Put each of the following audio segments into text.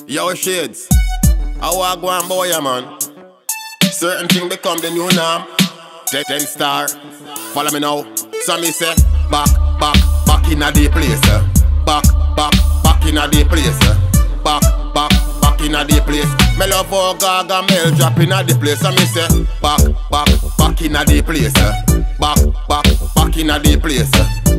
Yo, shades. I walk one boy, man. Certain thing become the new norm. 10 star. Follow me now. So me say, back in a the place. Back in a the place. Back in a the place. Me love how Gaga Mel drop in a the place. So me say, back in a the place. Back in a the place.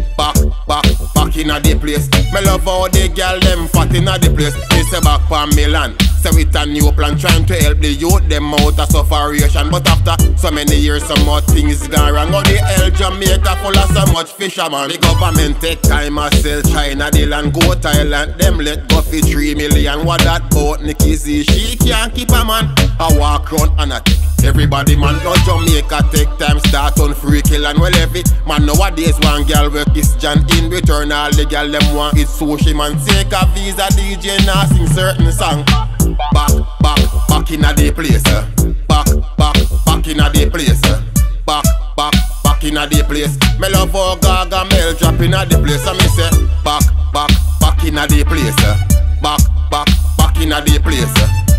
Back in a the place. Me love how the girl them fat in a the place. Me say back for Milan. So with a new plan trying to help the youth them out of sufferation. But after so many years some more things gone wrong. How the hell Jamaica full of so much fisherman. The government take time and sell China the land. Go Thailand, them let go for 3 million. What that boat Nikki Z, she can't keep a man. I walk round and I take everybody man. Go Jamaica take time start on free kill and well every man nowadays one girl work is John in return. All the girl them want it sushi man. Take a visa DJ now sing certain song. Back in a the place. Back in a the place. Back in a the place. Me love how Gaga Mel drop in a the place. So me say back in a the place. Back in a the place.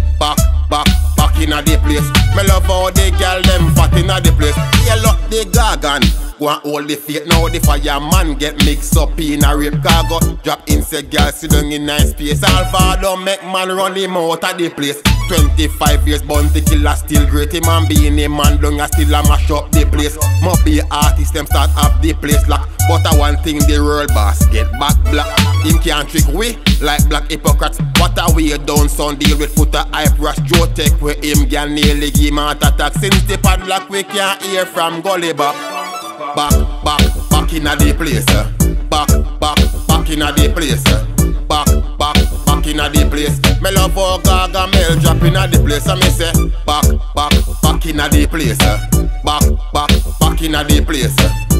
Back in a the place. Me love how the girl them fat in a the place. Yeah, look the gargan. Go and hold the faith. Now the fireman get mixed up in a rape cargo. Drop inside girl sit down in nice space. Alvaro make man run him out of the place. 25 years bounty killer still great. Him and being a man down and still a mash up the place. Must be artist them start up the place lock. But I one thing the world boss get back black. Him can't trick we like black hypocrites. What a way down sound deal with foot of hype rush. Joe take with him can nearly give man attack. Since the padlock we can't hear from Gully Back in a the place. Back in a the place. Back in a the place. Me love how Gaga Mel drop in a the place. So me say back in a the place. Back in a the place.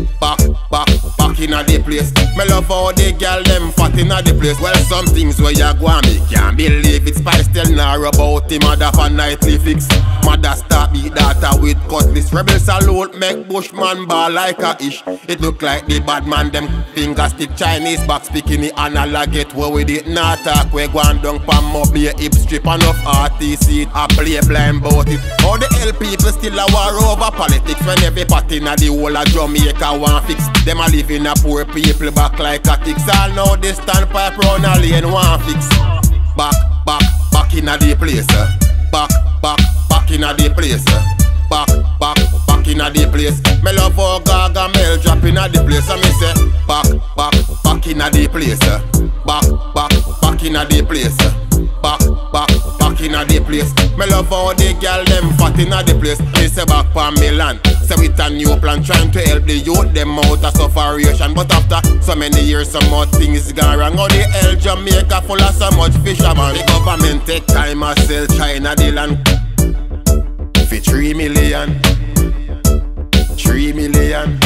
Back in a the place. Me love how the girl them fat in a the place. Well, some things where you go and me can't believe it. Spice tell now about him mother for nightly fix. Mother start beat data with cutlass. Rebel salute make Bushman ball like a ish. It look like the bad man them finger stick Chinese back speaking the analog get where we did not talk. We go and down pam up be a hip strip enough RTC. I play blind about it. How the hell people still a war over politics when every party in the whole of Jamaica want fix. Them a live in a poor people back like a ticks. All now they stand pipe round a lane want fix. Back in a the place. Back in a the place. Back in a the place. Me love how Gaga Mel drop in a the place. So me say back in a the place. Back in a the place. Back in a the place. Me love how the girl them fat in a the place. Me say back for Milan. So with a new plan trying to help the youth them out of sufferation. But after so many years some more things gone wrong. How the hell Jamaica full of so much fisherman. The government take time and sell China the land for 3 million. 3 million.